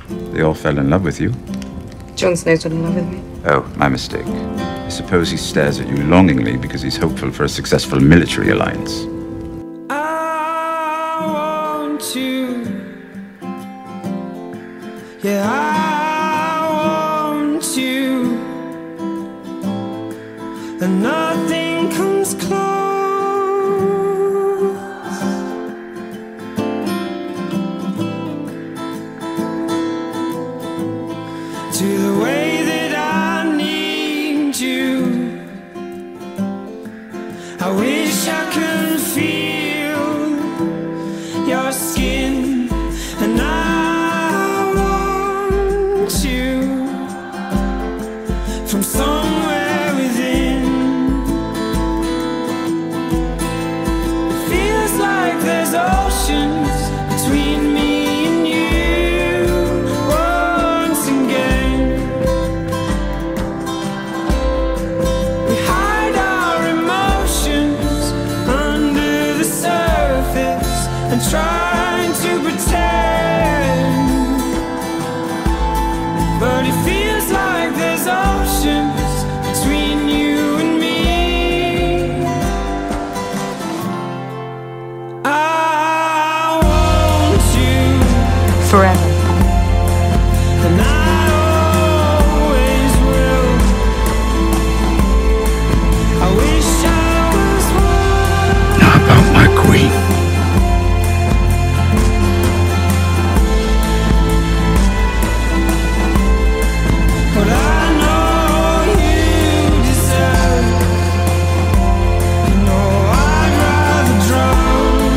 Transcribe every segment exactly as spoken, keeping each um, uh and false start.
They all fell in love with you. Jon Snow's not in love with me. Oh, my mistake. I suppose he stares at you longingly because he's hopeful for a successful military alliance. I want you. Yeah, I want you. And nothing comes close to the way that I need you. I wish I could feel your skin, and I want you from somewhere within. It feels like there's oceans between me and you once again. We hide our emotions under the surface and trying to pretend, but it feels like there's oceans between you and me. I want you Forever. and I always will. I wish I was one. Now about my queen. What I know you deserve. You know I'd rather drown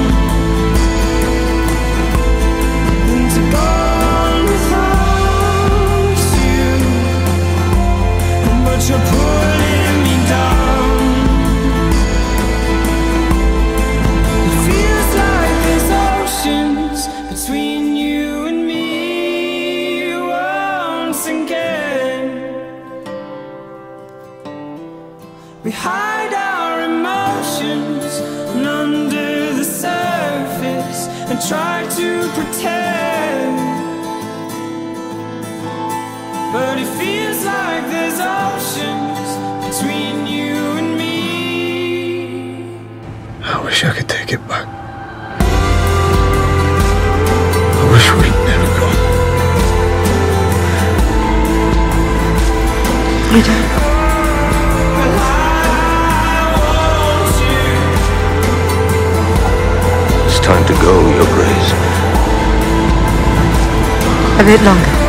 than to go on without you. But you're pulling me down. It feels like there's oceans between you and me once again. We hide our emotions under the surface and try to pretend, but it feels like there's oceans between you and me. I wish I could take it back. I wish we'd never gone. I don't. Well, I want you. It's time to go, Your Grace. A bit longer.